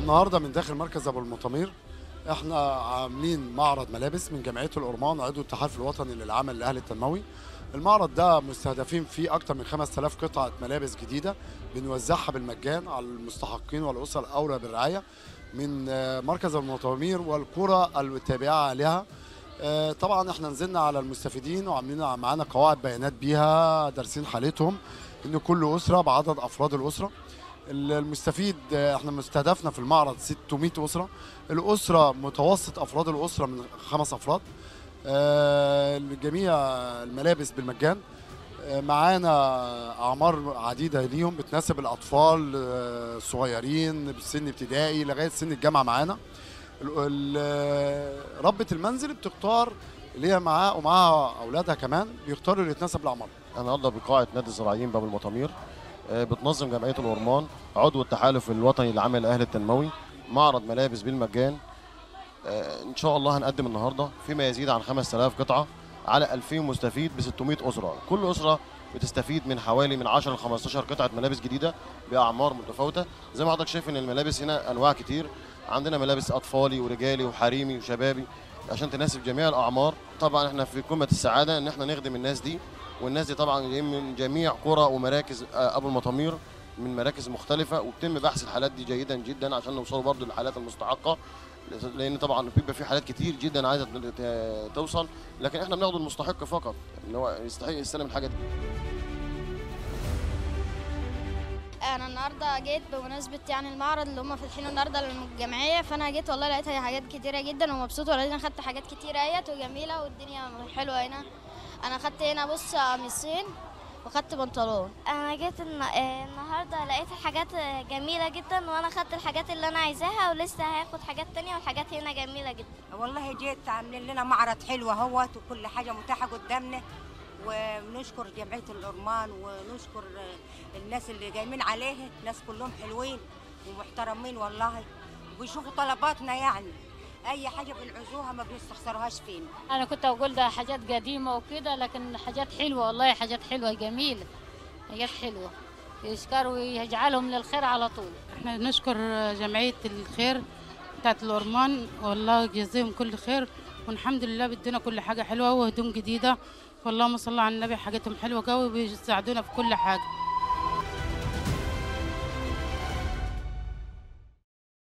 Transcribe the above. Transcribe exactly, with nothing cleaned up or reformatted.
النهارده من داخل مركز ابو المطامير احنا عاملين معرض ملابس من جمعيه الأورمان عضو التحالف الوطني للعمل الاهلي التنموي. المعرض ده مستهدفين فيه اكثر من خمسة آلاف قطعه ملابس جديده بنوزعها بالمجان على المستحقين والاسر الاولى بالرعايه من مركز ابو المطامير والقرى التابعه لها. طبعا احنا نزلنا على المستفيدين وعاملين معانا قواعد بيانات بيها دارسين حالتهم ان كل اسره بعدد افراد الاسره. المستفيد احنا مستهدفنا في المعرض ستمائة اسره، الاسره متوسط افراد الاسره من خمس افراد. جميع الملابس بالمجان، معانا اعمار عديده ليهم بتناسب الاطفال الصغيرين بسن ابتدائي لغايه سن الجامعه. معانا ربة المنزل بتختار اللي هي معاها ومعاها اولادها كمان بيختاروا اللي يتناسب لاعمارهم. النهارده بقاعه نادي الزراعيين باب المطامير بتنظم جمعيه الأورمان عضو التحالف الوطني للعمل الاهلي التنموي معرض ملابس بالمجان. ان شاء الله هنقدم النهارده فيما يزيد عن خمسة آلاف قطعه على ألفين مستفيد ب ستمائة اسره، كل اسره بتستفيد من حوالي من عشرة ل خمستاشر قطعه ملابس جديده باعمار متفاوته. زي ما حضرتك شايف ان الملابس هنا انواع كتير، عندنا ملابس اطفالي ورجالي وحريمي وشبابي عشان تناسب جميع الاعمار. طبعا احنا في قمه السعاده ان احنا نخدم الناس دي، والناس دي طبعا جايين من جميع قرى ومراكز ابو المطامير من مراكز مختلفه، وبيتم بحث الحالات دي جيدا جدا عشان نوصلوا برضو للحالات المستحقه، لان طبعا بيبقى في حالات كتير جدا عايزه توصل، لكن احنا بناخد المستحق فقط اللي هو يستحق يستلم الحاجه دي. انا النهارده جيت بمناسبه يعني المعرض اللي هم فاتحينه النهارده للجمعيه، فانا جيت والله لقيت حاجات كتيره جدا ومبسوطه، ولكن خدت حاجات كتيره اهيت وجميله والدنيا حلوه هنا. انا خدت هنا بص قميصين وخدت بنطلون. انا جيت النهارده لقيت حاجات جميله جدا، وانا خدت الحاجات اللي انا عايزاها ولسه هاخد حاجات تانية، والحاجات هنا جميله جدا. والله جيت عاملين لنا معرض حلو اهوت وكل حاجه متاحه قدامنا، ونشكر جمعيه الأورمان ونشكر الناس اللي جايين عليه، ناس كلهم حلوين ومحترمين والله وبيشوفوا طلباتنا، يعني اي حاجه بنعوزوها ما بيستخسروهاش فينا. انا كنت اقول ده حاجات قديمه وكده، لكن حاجات حلوه والله، حاجات حلوه جميله، حاجات حلوه يشكروا ويجعلهم للخير على طول. احنا نشكر جمعيه الخير بتاعت الأورمان والله يجزيهم كل خير، والحمد لله بدنا كل حاجه حلوه وهدوم جديده، واللهم صل على النبي حاجتهم حلوه قوي وبيساعدونا في كل حاجه.